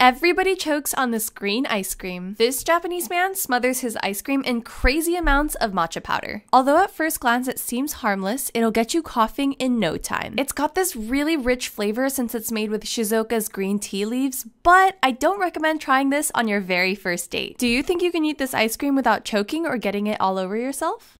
Everybody chokes on this green ice cream. This Japanese man smothers his ice cream in crazy amounts of matcha powder. Although at first glance it seems harmless, it'll get you coughing in no time. It's got this really rich flavor since it's made with Shizuoka's green tea leaves, but I don't recommend trying this on your very first date. Do you think you can eat this ice cream without choking or getting it all over yourself?